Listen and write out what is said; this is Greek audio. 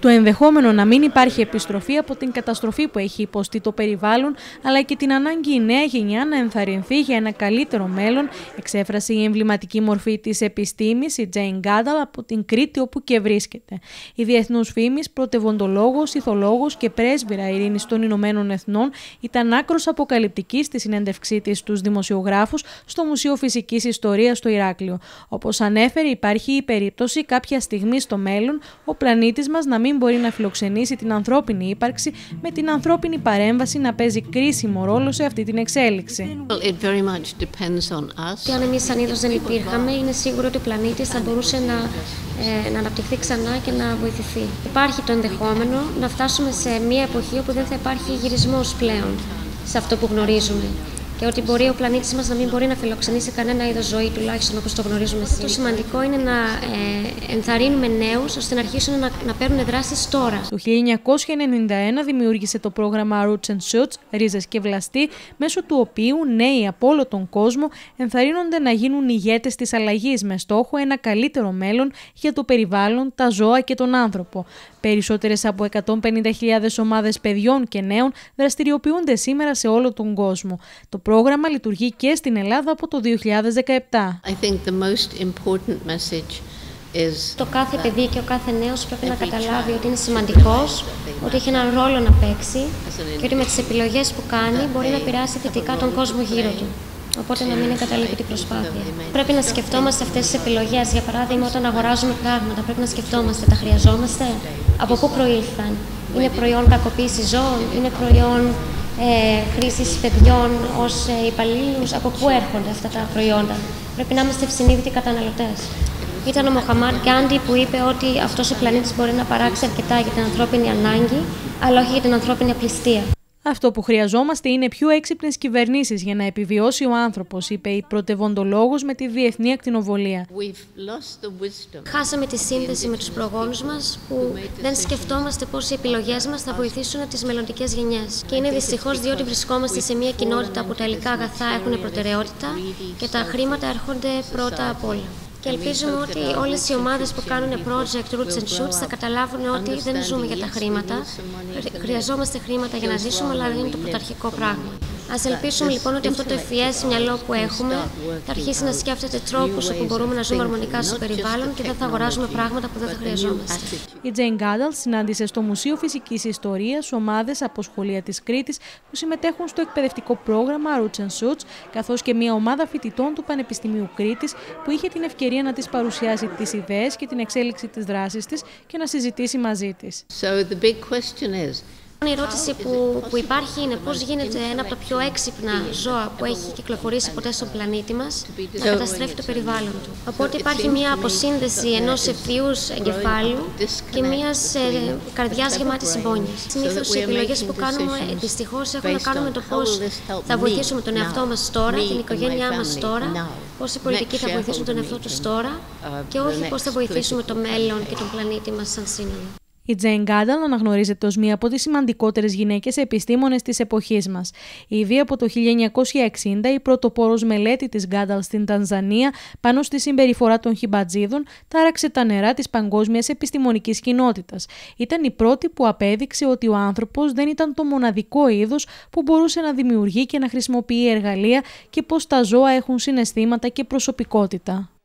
Το ενδεχόμενο να μην υπάρχει επιστροφή από την καταστροφή που έχει υποστεί το περιβάλλον, αλλά και την ανάγκη η νέα γενιά να ενθαρρυνθεί για ένα καλύτερο μέλλον, εξέφρασε η εμβληματική μορφή της επιστήμης, η Jane Goodall, από την Κρήτη όπου και βρίσκεται. Η διεθνούς φήμης, πρωτευοντολόγος, ηθολόγος και πρέσβυρα ειρήνης των Ηνωμένων Εθνών ήταν άκρως αποκαλυπτική στη συνέντευξή της στους δημοσιογράφους στο Μουσείο Φυσικής Ιστορίας στο Ηράκλειο. Όπως ανέφερε, υπάρχει η περίπτωση κάποια στιγμή στο μέλλον ο πλανήτης μας να μην μπορεί να φιλοξενήσει την ανθρώπινη ύπαρξη, με την ανθρώπινη παρέμβαση να παίζει κρίσιμο ρόλο σε αυτή την εξέλιξη. Και αν εμείς σαν είδος δεν υπήρχαμε, είναι σίγουρο ότι ο πλανήτης θα μπορούσε να αναπτυχθεί ξανά και να βοηθηθεί. Υπάρχει το ενδεχόμενο να φτάσουμε σε μια εποχή όπου δεν θα υπάρχει γυρισμός πλέον σε αυτό που γνωρίζουμε. Και ότι μπορεί ο πλανήτης μας να μην μπορεί να φιλοξενήσει κανένα είδος ζωή, τουλάχιστον όπως το γνωρίζουμε σήμερα. Το σημαντικό είναι να ενθαρρύνουμε νέους ώστε να αρχίσουν να παίρνουν δράσεις τώρα. Το 1991 δημιούργησε το πρόγραμμα Roots and Shoots, Ρίζες και Βλαστοί, μέσω του οποίου νέοι από όλο τον κόσμο ενθαρρύνονται να γίνουν ηγέτες της αλλαγής με στόχο ένα καλύτερο μέλλον για το περιβάλλον, τα ζώα και τον άνθρωπο. Περισσότερες από 150.000 ομάδες παιδιών και νέων δραστηριοποιούνται σήμερα σε όλο τον κόσμο. Το πρόγραμμα λειτουργεί και στην Ελλάδα από το 2017. Το κάθε παιδί και ο κάθε νέος πρέπει να καταλάβει ότι είναι σημαντικός, ότι έχει έναν ρόλο να παίξει και ότι με τις επιλογές που κάνει μπορεί να επηρεάσει θετικά τον κόσμο γύρω του. Οπότε να μην εγκαταλείπει την προσπάθεια. Πρέπει να σκεφτόμαστε αυτές τις επιλογές. Για παράδειγμα, όταν αγοράζουμε πράγματα, πρέπει να σκεφτόμαστε, τα χρειαζόμαστε, από πού προήλθαν. Είναι προϊόν κακοποίησης ζώων, είναι προϊόν χρήσης παιδιών ως υπαλλήλους, από πού έρχονται αυτά τα προϊόντα. Πρέπει να είμαστε ευσυνείδητοι καταναλωτές. Ήταν ο Μοχαμάντ Γκάντι που είπε ότι αυτός ο πλανήτης μπορεί να παράξει αρκετά για την ανθρώπινη ανάγκη, αλλά όχι για την ανθρώπινη απληστία. Αυτό που χρειαζόμαστε είναι πιο έξυπνες κυβερνήσεις για να επιβιώσει ο άνθρωπος, είπε η πρωτευοντολόγος με τη Διεθνή Ακτινοβολία. Χάσαμε τη σύνδεση με τους προγόνους μας, που δεν σκεφτόμαστε πώς οι επιλογές μας θα βοηθήσουν τις μελλοντικές γενιές. Και είναι δυστυχώς διότι βρισκόμαστε σε μια κοινότητα που τα υλικά αγαθά έχουν προτεραιότητα και τα χρήματα έρχονται πρώτα απ' όλα. Και ελπίζουμε ότι όλες οι ομάδες που κάνουν project Roots and Shoots θα καταλάβουν ότι δεν ζούμε για τα χρήματα. Χρειαζόμαστε χρήματα για να ζήσουμε, αλλά δεν είναι το πρωταρχικό πράγμα. Ας ελπίσουμε λοιπόν ότι αυτό το ευφυές μυαλό που έχουμε θα αρχίσει να σκέφτεται τρόπους όπου μπορούμε να ζούμε αρμονικά στο περιβάλλον και δεν θα αγοράζουμε πράγματα που δεν θα χρειαζόμαστε. Η Jane Goodall συνάντησε στο Μουσείο Φυσικής Ιστορίας ομάδες από σχολεία της Κρήτης που συμμετέχουν στο εκπαιδευτικό πρόγραμμα Roots and Shoots, καθώς και μια ομάδα φοιτητών του Πανεπιστημίου Κρήτης που είχε την ευκαιρία να της παρουσιάσει τις ιδέες και την εξέλιξη της δράσης της και να συζητήσει μαζί της. Η ερώτηση που υπάρχει είναι πώς γίνεται ένα από τα πιο έξυπνα ζώα που έχει κυκλοφορήσει ποτέ στον πλανήτη μας να καταστρέφει το περιβάλλον του. Οπότε υπάρχει μια αποσύνδεση ενός ευφυούς εγκεφάλου και μιας καρδιάς γεμάτης συμπόνιας. Συνήθως οι επιλογές που κάνουμε δυστυχώς έχουν να κάνουν με το πώς θα βοηθήσουμε τον εαυτό μας τώρα, την οικογένειά μας τώρα, πώς οι πολιτικοί θα βοηθήσουν τον εαυτό τους τώρα και όχι πώς θα βοηθήσουμε το μέλλον και τον πλανήτη μας σαν σύνολο. Η Jane Goodall αναγνωρίζεται ως μία από τις σημαντικότερες γυναίκες επιστήμονες της εποχής μας. Ήδη από το 1960 η πρωτοπόρος μελέτη της Goodall στην Τανζανία πάνω στη συμπεριφορά των χιμπατζίδων τάραξε τα νερά της παγκόσμιας επιστημονικής κοινότητας. Ήταν η πρώτη που απέδειξε ότι ο άνθρωπος δεν ήταν το μοναδικό είδος που μπορούσε να δημιουργεί και να χρησιμοποιεί εργαλεία και πως τα ζώα έχουν συναισθήματα και προσωπικότητα.